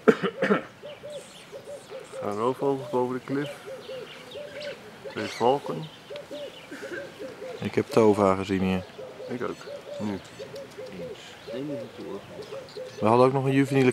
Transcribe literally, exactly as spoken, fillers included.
Gaan roofvogels boven de klif. Twee valken. Ik heb Tova gezien hier. Ik ook. Nu. We hadden ook nog een juveniele